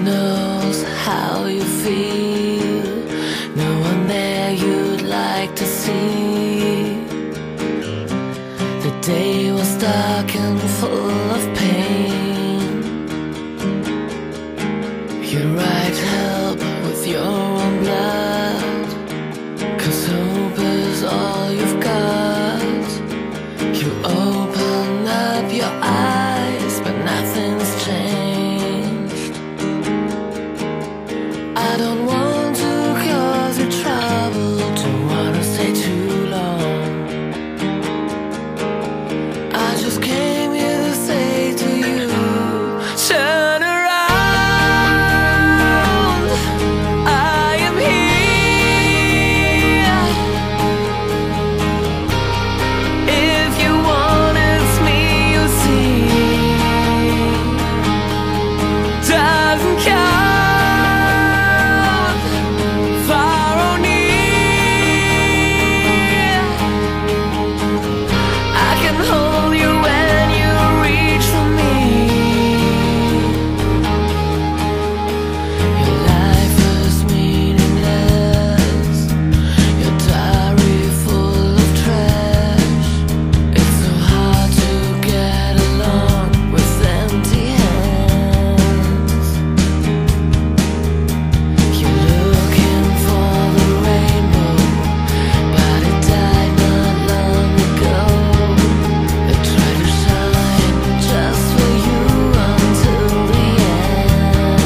knows how you feel. No one there you'd like to see. The day was dark and full of pain. You write help with your own blood, 'cause hope is all you've got. You open up your eyes, but nothing's changed. I don't want to cause you trouble, don't wanna stay too long. I just came here to say to you, turn around, I am here. If you want, it's me you see. Doesn't count, far or near. I can hold you when you reach for me. Your life is meaningless, your diary full of trash. It's so hard to get along with empty hands. You're looking for the rainbow, but it died not long ago. It tried to shine just for you until the end.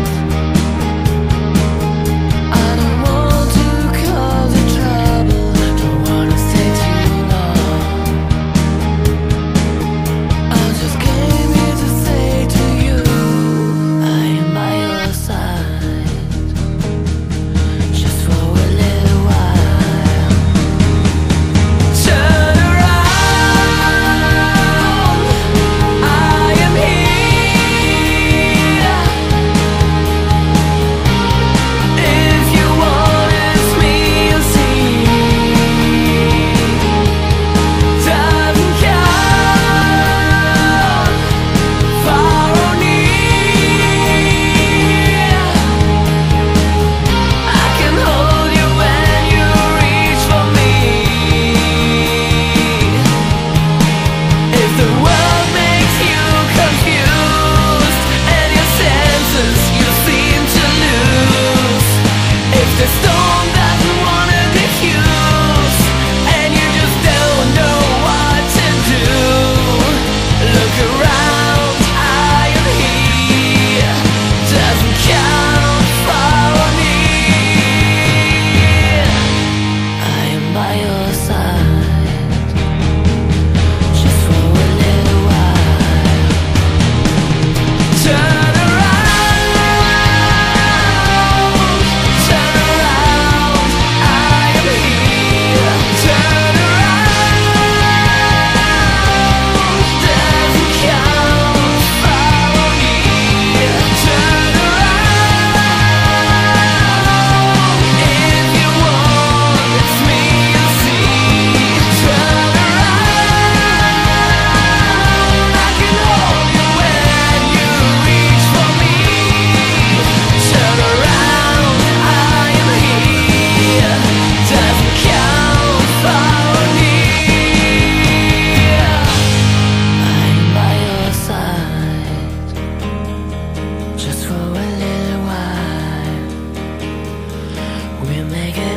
I don't want to cause you trouble, don't wanna stay too long. I just came here to say to you, I am by your side, just for a little while. Turn around, I am here. If you want, it's me you see. Doesn't count, far or near. I can hold you when you reach for me. If the world makes you confused and your senses you seem to lose, if the storm doesn't wanna diffuse and you just don't know what to do, look around, I am here. Doesn't count, far or near. I am by your side, just for a little while. Turn around, I am here. Turn around, doesn't count, far or near. Turn around, if you want, it's me you see. Turn around, I can hold you when you reach for me. Turn around, I am here. Doesn't count, far or near. I'm by your side, just for a little while. We make it